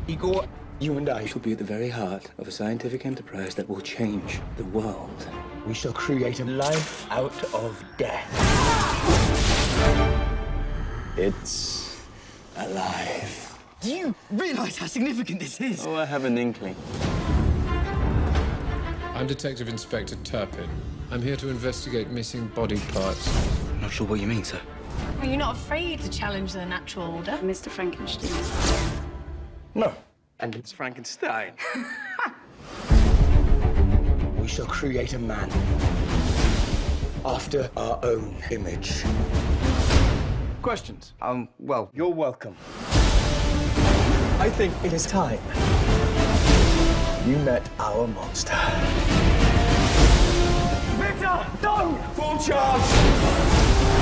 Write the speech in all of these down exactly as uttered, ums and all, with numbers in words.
Igor, you and I shall be at the very heart of a scientific enterprise that will change the world. We shall create a life out of death. It's alive. Do you realize how significant this is? Oh, I have an inkling. I'm Detective Inspector Turpin. I'm here to investigate missing body parts. I'm not sure what you mean, sir. Are you not afraid to challenge the natural order? Mister Frankenstein. No. And it's Frankenstein. We shall create a man after our own image. Questions? Um, well, you're welcome. I think it is time you met our monster. Victor, no! Full charge!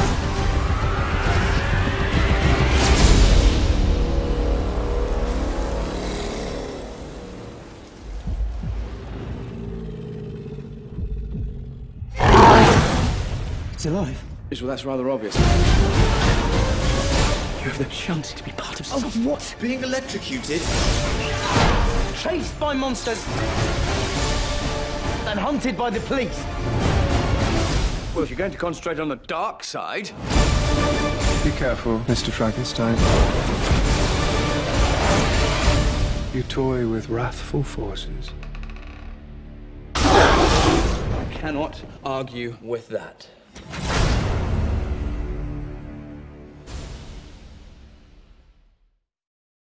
It's alive. Well, that's rather obvious. You have the chance to be part of something. Of what? Being electrocuted? Chased by monsters and hunted by the police. Well, if you're going to concentrate on the dark side... Be careful, Mister Frankenstein. You toy with wrathful forces. I cannot argue with that.